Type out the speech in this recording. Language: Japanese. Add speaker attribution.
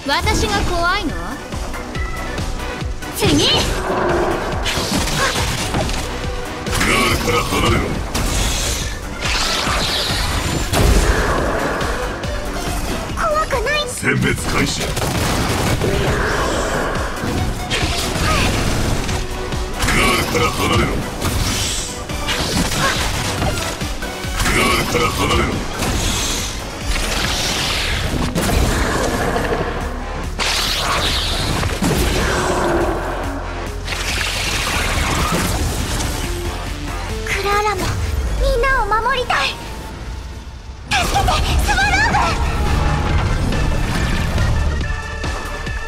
Speaker 1: 私が怖いの？次！
Speaker 2: クラールから離れろ。
Speaker 3: 怖くない。
Speaker 2: 殲滅開始。クラールから離れろ。クラールから離れろ。
Speaker 3: クラーラもみんなを守りたい。助けて、スバル。